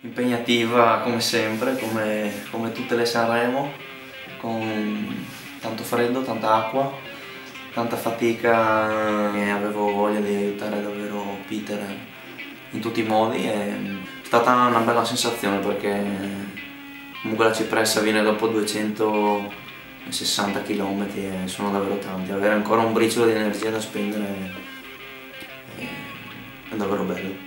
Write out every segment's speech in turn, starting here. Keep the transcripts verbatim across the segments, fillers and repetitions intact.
Impegnativa come sempre, come, come tutte le Sanremo, con tanto freddo, tanta acqua, tanta fatica e avevo voglia di aiutare davvero Peter in tutti i modi. È stata una bella sensazione perché comunque la cipressa viene dopo duecentosessanta chilometri e sono davvero tanti. Avere ancora un briciolo di energia da spendere è, è davvero bello.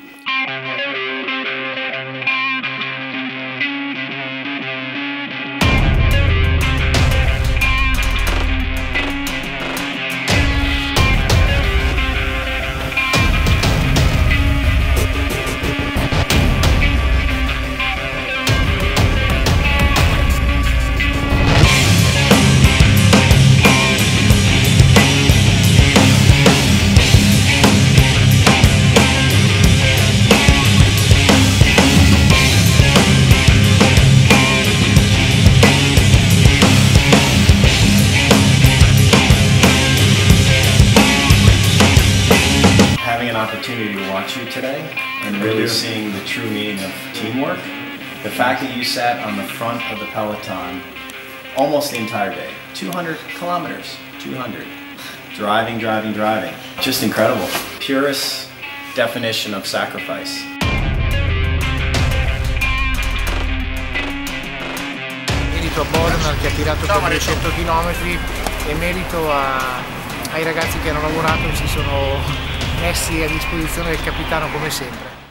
Opportunity to watch you today and really seeing the true meaning of teamwork. The fact that you sat on the front of the peloton almost the entire day, two hundred kilometers, two hundred, driving, driving, driving. Just incredible. Purest definition of sacrifice. Merito a Bodnar che ha tirato per duecento chilometri e merito a, ai ragazzi che hanno lavorato e si sono messi a disposizione del capitano come sempre.